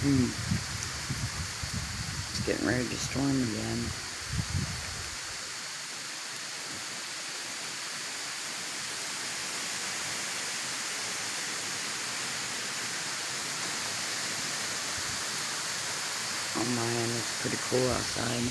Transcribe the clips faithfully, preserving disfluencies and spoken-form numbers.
Hmm. It's getting ready to storm again. Oh man, it's pretty cool outside.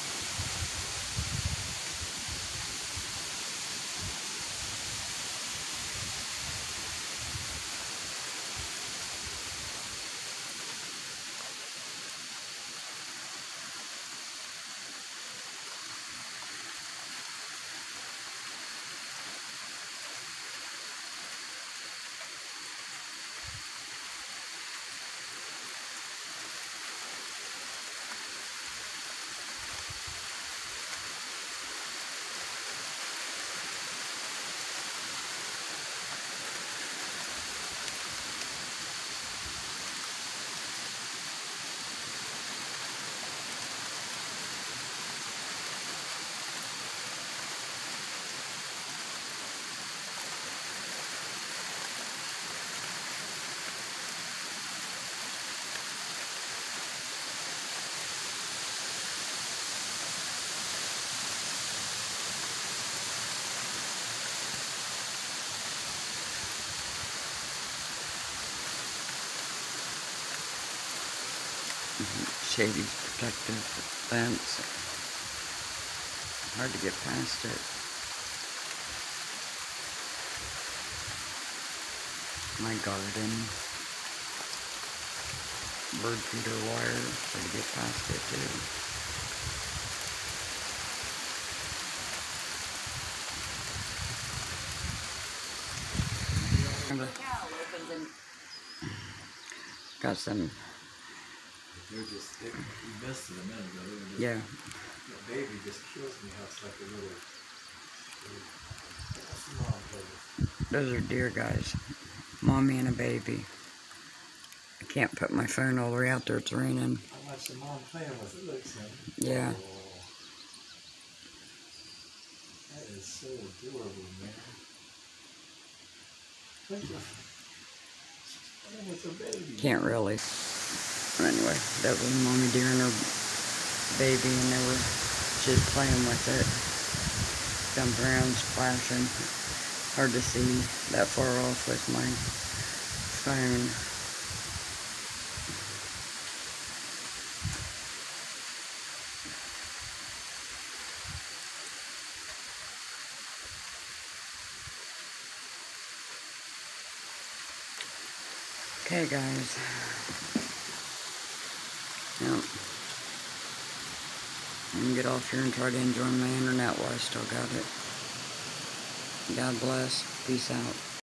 Shady's protective fence. Hard to get past it. My garden. Bird feeder wire. Hard to get past it too. Got some. They're just, they, we missed it a minute ago. Just, yeah. The baby just kills me how it's like a little, little what's the mom playing? Those are deer guys. Mommy and a baby. I can't put my phone all the way out there, it's raining. How much the mom playing with it looks like. Yeah. Oh, that is so adorable, man. Look at playing with a baby. Can't really. Anyway, that was mommy deer and her baby, and they were just playing with it. Jumping around, splashing. Hard to see that far off with my phone. Okay, guys. Yep. I'm gonna get off here and try to enjoy my internet while I still got it. God bless. Peace out.